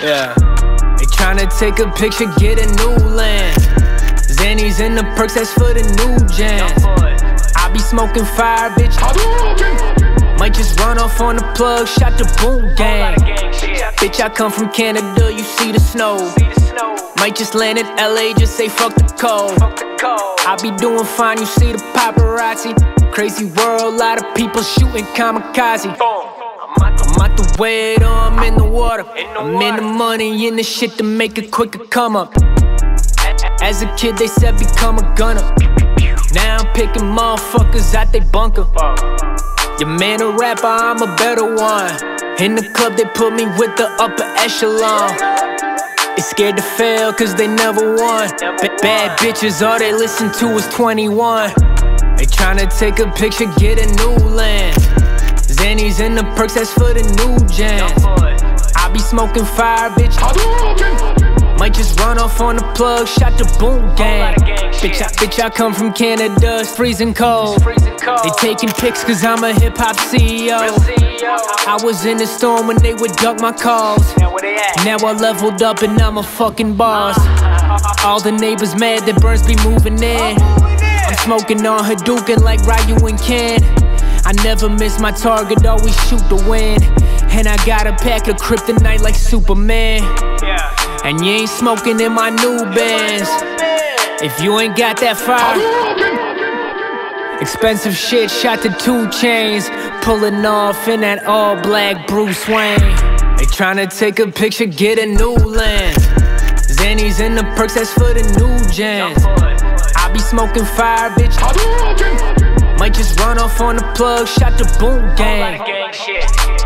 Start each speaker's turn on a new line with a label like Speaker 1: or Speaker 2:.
Speaker 1: Yeah. They tryna take a picture, get a new lens. Xany's in the perks, that's for the new gen. I be smoking fire, bitch. Hadouken. Might just run off on the plug, shot the boon gang. Bitch, I come from Canada, you see the snow. Might just land in LA, just say fuck the cold. I be doing fine, you see the paparazzi. Crazy world, lot of people shooting kamikaze. I'm out the way, though I'm in the water. I'm in the money, in the shit to make it quicker come up. As a kid they said become a gunner. Now I'm picking motherfuckers out they bunker. Your man a rapper, I'm a better one. In the club they put me with the upper echelon. They scared to fail cause they never won. Bad bitches, all they listen to is 21. They tryna take a picture, get a new lens. Xany's in the perks, that's for the new gen. I be smoking fire, bitch. Might just run off on the plug, shot the boon gang. Bitch, I come from Canada, it's freezing cold. They taking pics cause I'm a hip-hop CEO. I was in the storm when they would duck my calls. Now I leveled up and I'm a fucking boss. All the neighbors mad that birds be moving in. I'm smoking on Hadouken like Ryu and Ken. I never miss my target, always shoot to win. And I got a pack of kryptonite like Superman. And you ain't smoking in my new Benz if you ain't got that fire. Expensive shit, shot to 2 chains. Pulling off in that all black Bruce Wayne. They tryna take a picture, get a new lens. Xany's in the perks, that's for the new gen. I be smoking fire, bitch. Might just run off on the plug, shot the boon gang.